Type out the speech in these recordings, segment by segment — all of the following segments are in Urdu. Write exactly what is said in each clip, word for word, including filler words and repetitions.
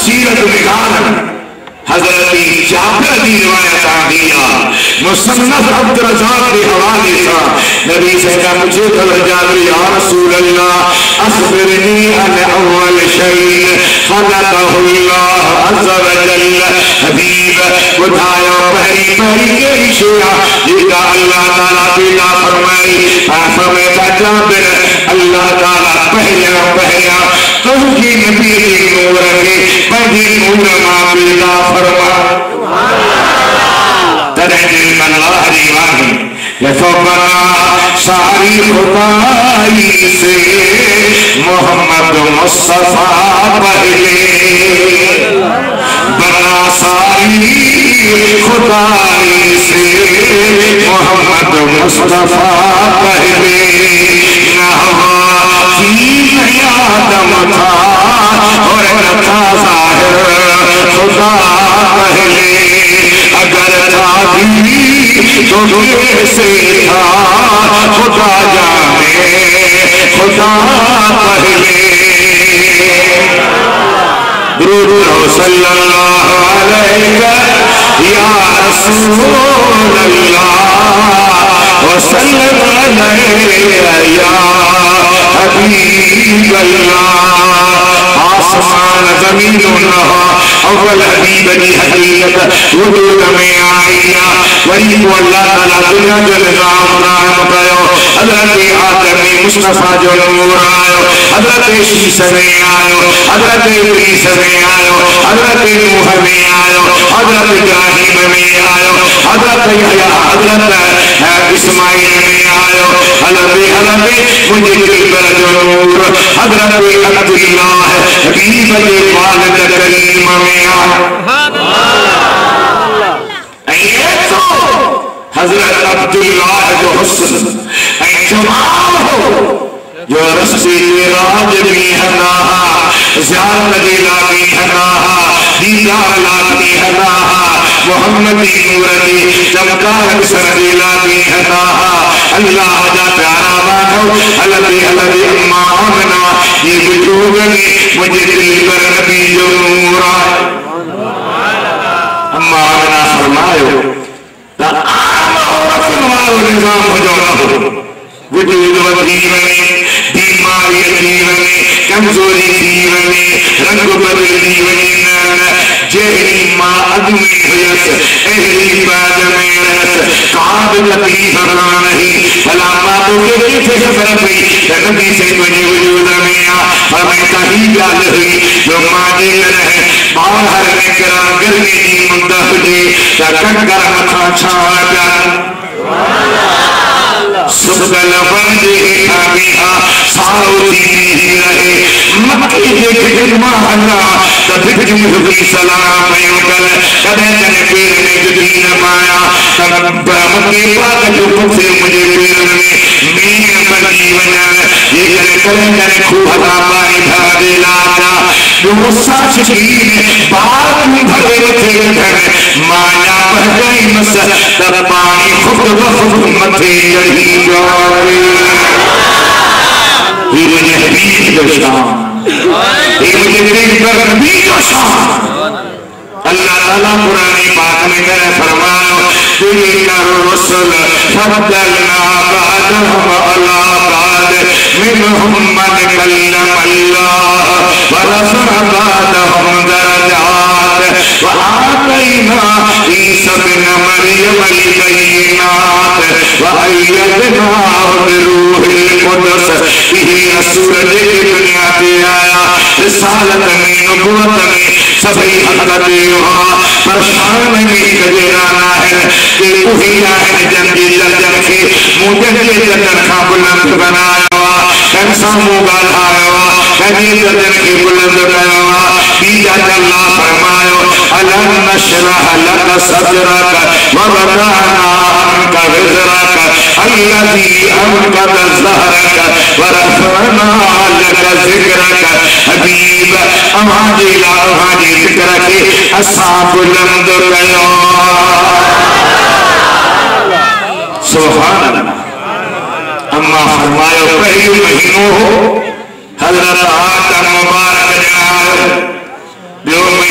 سیرت نگار حضرت جابر دی روایت آدیا مصنف عبدالرزاق دی حوالے سا نبی سے کہا مجھے توجہ دی یا رسول اللہ اخبرنی ان اول شیء خلقہ اللہ عز و جل حبیب بتایا پہلی پہلی یہ شیعہ جیتا اللہ تعالیٰ پیدا فرمائی فرمایا جابر اللہ تعالیٰ پہلیا پہلیا تو کی نبی دی نور رکھے پہلی نور ماں پیدا فرما ترجم اللہ دیوانی لفبنا ساری خدائی سے محمد مصطفیٰ پہلے بنا ساری خدائی سے محمد مصطفیٰ پہلے نہوا کی آدم تھا اور نہ تھا ظاہر خدا پہلے اگر تھا بھی تو کیسے تھا خدا جانے خدا پہلے درود صلی اللہ علیہ یا رسول اللہ وسلم علیہ یا حبیب اللہ آسمان زمین اللہ اول حبیب دی حقیقت وجود میں آئینا وریب اللہ تعالیٰ دنیا جو نظام رائم کرو حضرت آدم مصطفیٰ جو نور آئو حضرت شیس میں آئو حضرت عیس میں آئو حضرت نوح میں آئو حضرت ابراہیم میں آئو حضرت یحییٰ حضرت اسماعیل میں آئو حضرت حضرت مجھے دل پر جو نور حضرت عبداللہ حبیب والد کریم میں آئو حضرت عبداللہ جو حسن اے جمال ہو جو رسی راج بھی ہناہا زیادہ دیلا بھی ہناہا دیدار لاتی ہناہا محمدی نورتی چمکار سر دیلا بھی ہناہا اللہ جا پیارا بانو حلبی حلبی اما آمنا یہ بجوگنی مجھے دل پر نبی جو نور آئے اما آمنا فرمائے تا آم عورت نوارو نظام ہو جانا ہو وجود و دیونے بیماری دیونے کمزوری دیونے رنگ بدل دیونے جہری ماں ادمی حیث اہلی باد میں رہت کعب لطیف اپنا نہیں بھلا ماتو کے کیسے سفر پئی نبی سے تجھے وجود میں آ ہمیں کہیں جال ہوئی جو ماجے رہے باہر نکرا گرمی دی مندہ دے چکن کر مطا چھاڑ پیار سبل بندے کھابیہا ساؤدی ہی رہے مکی دیکھ جنمہ اللہ تبھک جمہوری سلام ایوکل کدے جنے پیر نے جدین مایا تب مکی پاک جو پکھے مجھے پیر میں مین بندی ونیا یہ جنے کرے جنے خوہتا پانی بھاگے لاتا جو غصہ شکین بات میں بھرے تھے گھر مایا بہجائی مسل تب پانی خود بخود متھے جڑی جواری یہ مجھے حبیب جو شان یہ مجھے دل پر نبی جو شان اللہ تعالیٰ قرآن پاک میں کرے فرماؤ تلک الرسل فضلنا بعدهم على بعد منهم من كلم الله ورفع بعدهم درجات وآتينا عيسى ابن مريم البينات وأيدناه بروح القدس به رسول دنیا پہ آیا رسالت میں نبوت میں سبھی حقت یہاں پرشان میں کجرانا ہے کہ وہی آئے جنگی جلجن کے مجھے جلجن کا بلند بنایا کنسا موگل آیا کنی جلجن کے بلند بنایا بیجا اللہ فرمایا علم نشرح لک صدرک وبرعنا انکا وزرک الذي انقذ ظهرك ورفعنا لك ذكرك حبيب اماجي لا اماجي ذكرك اصحاب بلند کیا سبحان اللہ اما فرمایا پہلی مہینوں ہو حضرت آدم مبارک جناب جو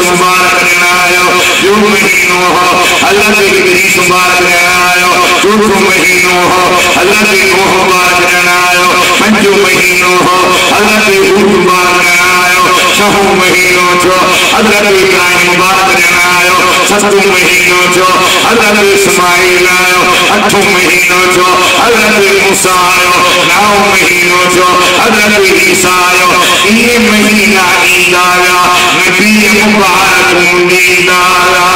مبارک دینا آئے جو مہینوں ہو حضرت ادریس مبارک دینا آئے چوتھو مہینوں ہو حضرت نوح مبارک دینا آئے پنجو مہینوں ہو حضرت ہود مبارک دینا آئے چھہو مہینوں جو حضرت ابراہیم مبارک دینا آئے ستو مہینوں جو حضرت اسماعیل آئے اٹھو مہینوں جو حضرت موسیٰ آئے نو مہینوں جو حضرت عیسیٰ آئے یہ مہینہ عید آیا نبی مبارک مندید آیا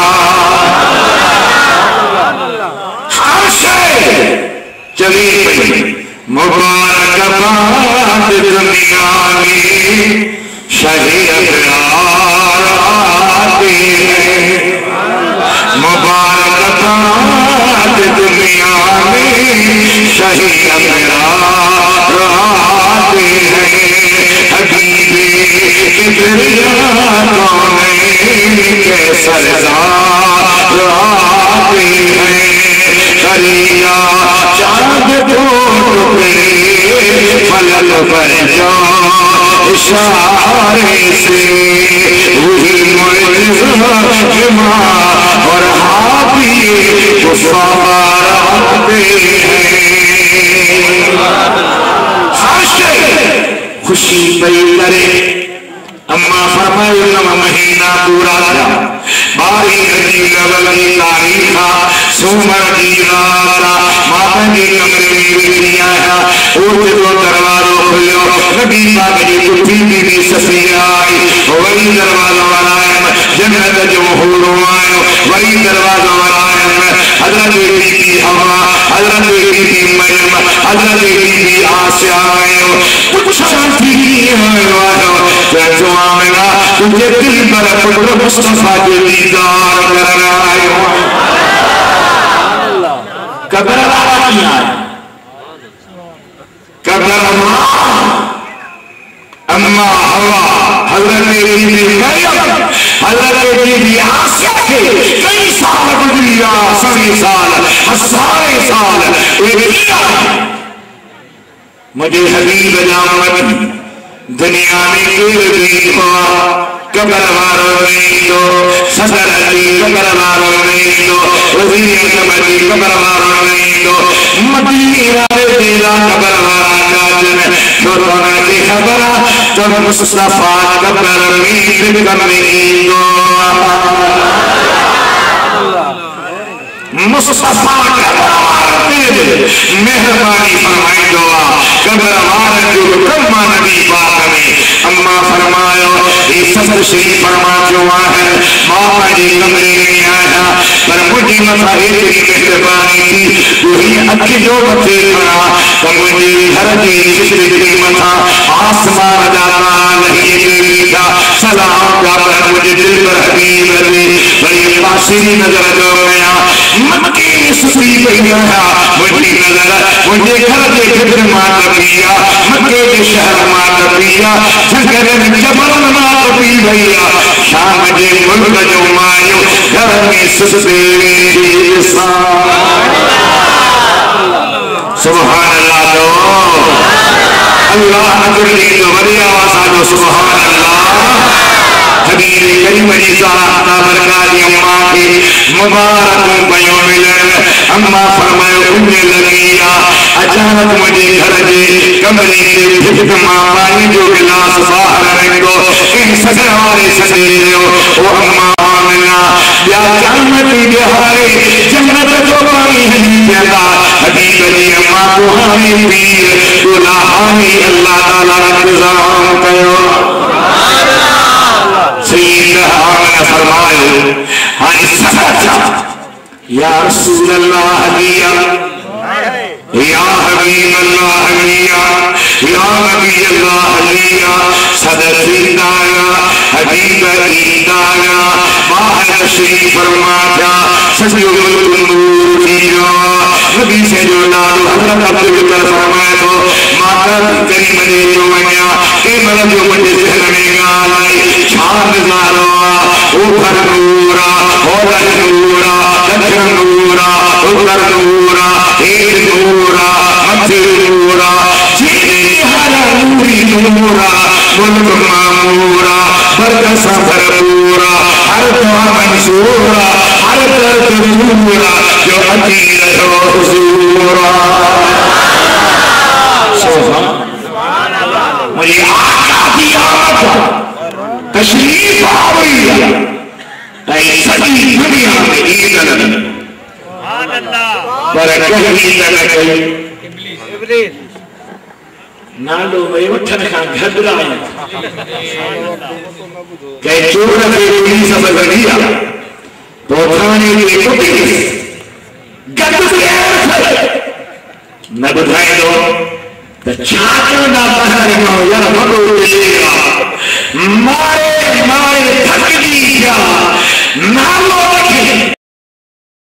ہر شے چلی پئی مبارک بات دنیا میں شہی اقرار آتے ہیں مبارک بات دنیا میں شہی اقرار آتے ہیں حبیب کبریا کونین کے سردار آتے ہیں دریا چاند دو ٹکڑے فلک پر جا اشارے سے وہی معجزہ جمع اور حافی کفار آتے ہیں خوشی پئی کرے اما فرمائے نو مہینہ پورا تھا باری رجی لگلی تاریخا سومر جی رارا ماتا جی کمرے میں بکری آیا اوٹ دو دروازوں کھلو نبی پاک جی کٹھی بی بی سفیر آئی وہی دروازوں والائم جنت جو حوروں آئے وہی دروازوں والائم حضرت بی بی ہوا حضرت بی بی مریم حضرت بی بی آسیہ آئے کچھ شانتی کی آئے جو آمنا تجھے دل پر پڑھ مصطفیٰ کے دیدار کرنا آئے قبر اللہ کی آئے قبر اللہ اما ہوا حضرت بی بی مریم حضرت بی بی آسیہ کے کئی سال گزریا سوی سال ہزارے سال مجھے حبیب جامت دنیا میں کیل دین ہوا قبر وارو نہیں دو صدر علی قبر وارو نہیں دو وزیر اعظم قبر وارو نہیں دو مدینہ دیلا قبر وارا جاجن چھوٹونا کی خبر تو مصطفیٰ قبر نہیں نہیں دو مصطفیٰ قبر مہربانی فرمائی دعا قبر وارا جو کلمہ نبی پاک میں اما فرمایا یہ صدر شریف فرما جو ہے ماما جی کمرے میں آیا پر مجھے مسائل تیری مہربانی تھی وہی اکی جو بچے کھڑا تو مجھے ہر جی شکر تیری مسا آسمان جاتا نہیں تیری تھا سلام کا پر مجھے دل پر حبیب رہے بڑی پاسری نظر جو گیا مکی سسی گئی آیا مجھے نظر مجھے گھر کے گھر مات پیا مکے کے شہر مات پیا جھگر جبل مات پی بھیا شام جے ملک جو مایو گھر میں سستے سبحان اللہ دو اللہ حضر لی تو بڑی آوازہ دو سبحان اللہ حبیب کریم عزیزہ آتا برکاتی اممہ کی مبارکوں بیوں ملن اممہ فرمائے انہیں لگیا اچانک مجھے گھر دے کمری سے بھجت ماں پانی جو گلاس باہر رکھو ان سگروارے سدے ہو او اممہ آمنا بیا جانتی بہارے جنت جو پانی ہے پیدا حبیب علی اممہ کو ہمیں پیر دولا ہمیں اللہ تعالیٰ رکھزام کہو سیدہ آمنہ فرمائے آنی سکتا یا رسول اللہ لیا یا حبیب اللہ لیا یا نبی اللہ لیا صدر زندایا حبیب عیدایا باہر شریف فرماتا سجو نور دیا نبی سے جو نالو حضرت عبدالکر فرمائے تو ماتا کریم نے جو منیا اے مرد جو مجھے ذہن میں گالائی چھاند زاروا اوپر نورا ہوتر نورا دکھر نورا اوپر نورا ایر نورا مدھر نورا جیدی ہر نوری نورا ملک مامورا ہر کسا بھرپورا ہر دعا منصورا ہر درد دورا جو عطی رہو حضورا سبحان اللہ مجھے آقا کی آمد تشریف آوئی اے سجی دنیا میں عید لگی برکہ عید لگی نالو میں اٹھن کا گھبرا کہ چورہ کے پولیس بگڑیا پوتھانے کے کٹی گد پیر کھلے نہ بدھائی دو تو چھاکر نہ بہر نو یا بھگو لے گا مارے مارے تھک دی کیا نالو